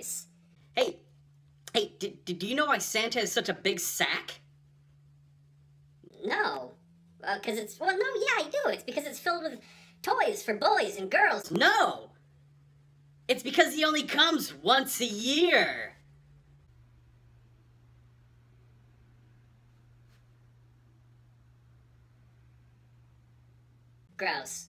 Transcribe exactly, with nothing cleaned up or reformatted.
toys. Hey, hey, do, do you know why Santa has such a big sack? No. Because uh, it's, well, no, yeah, I do. It's because it's filled with toys for boys and girls. No! It's because he only comes once a year. Gross.